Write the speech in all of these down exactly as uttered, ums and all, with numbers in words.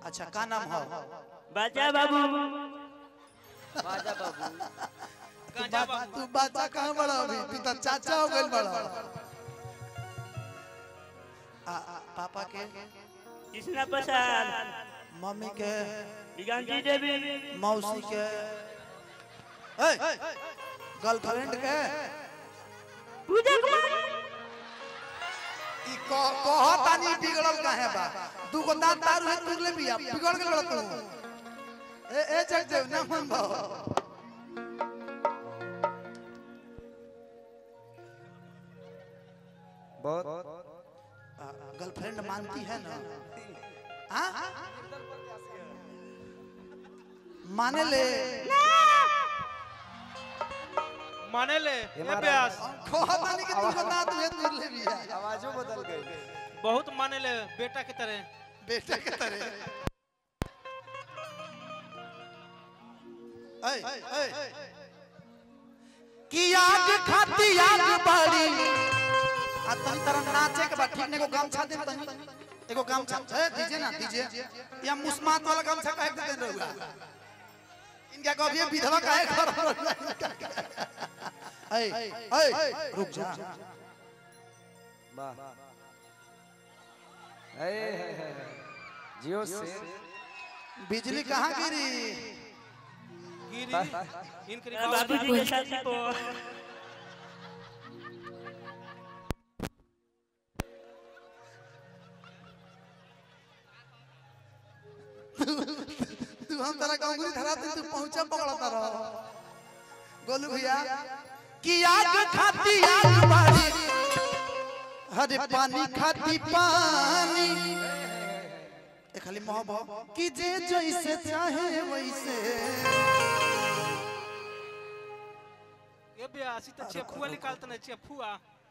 अच्छा का नाम हो? बाजा बाबू। बाजा बाबू। तू बाजा कहाँ बड़ा अभी? तू तो चाचा हो गए बड़ा। पापा के? कृष्णा प्रसाद। मम्मी के? गांधी देवी। मौसी के? गर्लफ्रेंड के? पूजा कुमार। ई को कहता नहीं बिगड़ल काहे बा? दू को दांत तारू है तुरले बिया बिगड़ गेल बड़ा तू। ए ए जगदेव ना मन भाव। बहुत गर्लफ्रेंड मानती है ना? हाँ माने ले माने ले ये प्यास कहता नहीं कि तू को दांत है तुरले बिया। आवाजों बदल गई। बहुत माने ले बेटा की तरह। बेटा के तरह। ऐ ऐ कि आग खाती आग बड़ी आ तन तरह नाचे के बाद ठीक ने को गमछा दे तनी एगो गमछा ए दीजिए ना दीजिए या मुस्मात वाला गमछा काहे दे रहुआ इनका कभी विधवा काहे कर ऐ ऐ रुक जा वाह ए जियो से बिजली कहां गिरी गिरी इनके बाबूजी के साथ को तू हम तेरा कंगुरी धराते तू पहुंचा पकड़ता रहो गोलू भैया कि आग खाती आग बारी हरे पानी खाती पानी ए खाली मोहब्बत कि जे जैसे चाहे वैसे ये प्यास तो चेफुआ निकालता नहीं चेफुआ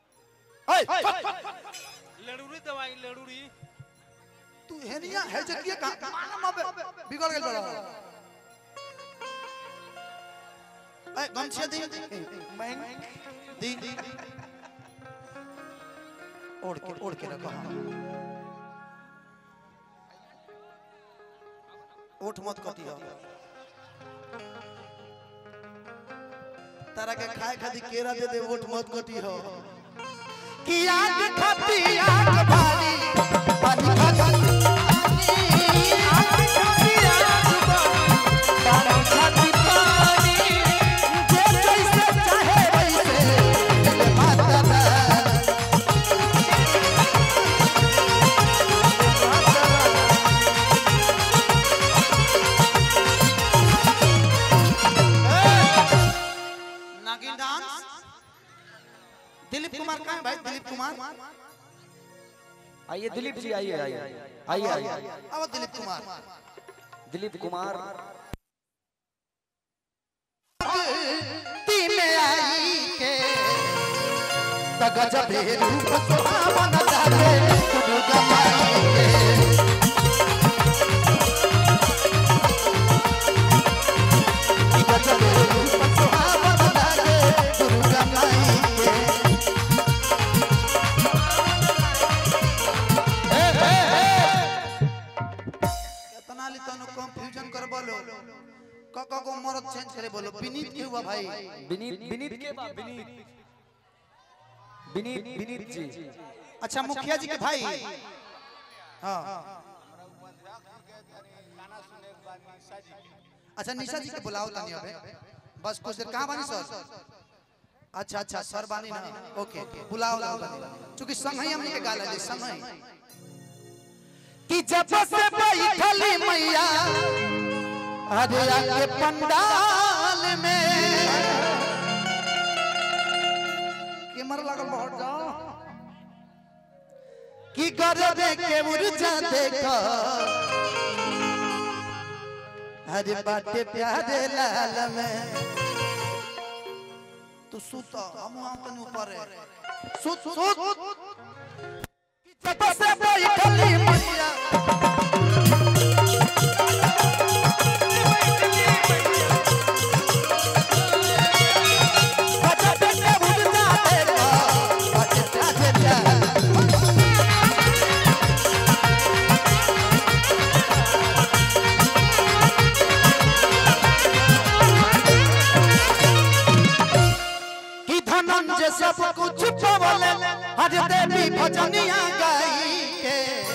लड़ूरी दवाई लड़ूरी तू हेनिया है जकिया का मामा बिगड़ गेल बड़ा ए गमछा दी मैं दी ओढ़ के ओढ़ के रखो ओठ मत कती हो तारा के खाए खाती केरा दे दे ओठ मत कती हो कि आग खाती आग बाली पानी खाती दिलीप कुमार कहाँ है भाई? दिलीप कुमार आइए दिलीप जी आइए आइए आइए आइए अब दिलीप कुमार दिलीप कुमार ती में आई के गजब रूप सुहावन लागे दुर्गा माई के गजब रूप सुहावन लागे दुर्गा माई के कंफ्यूजन कर बोलो काका को मरद चेंज करे बोलो विनीत के हुआ भाई विनीत विनीत के बा विनीत विनीत विनीत जी अच्छा मुखिया जी के भाई हां अच्छा निशा जी के बुलाओ तनी अबे बस कुछ देर कहां बानी सर अच्छा अच्छा सर बानी ना ओके बुलाओ लाओ क्योंकि संगही हमने के गाला दे संगही कि जब से बैठली मैया अरे आके पंडाल में के मर लागल बहुत जाओ कि गरबे के ऊर्जा देखो अरे बाटे प्यारे लाल में तू सुत हम हम तन ऊपर है सुत सुत जब से बैठली मैया धनंजय सब कुछ पवले हर देवी भजनिया गाई के।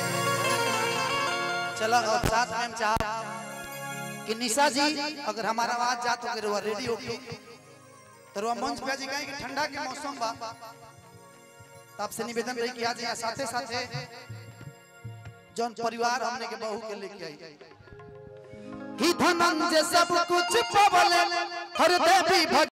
चलो अब साथ में हम चाह कि निशा जी अगर हमारा आवाज जात हो गए रेडियो पे तो मंच पे जी कि ठंडा के मौसम बा तो आपसे निवेदन रही कि आज यहाँ साथे साथे जौन परिवार हमने के बहू के लेके आई कि धनंजय सब कुछ पवले हर देवी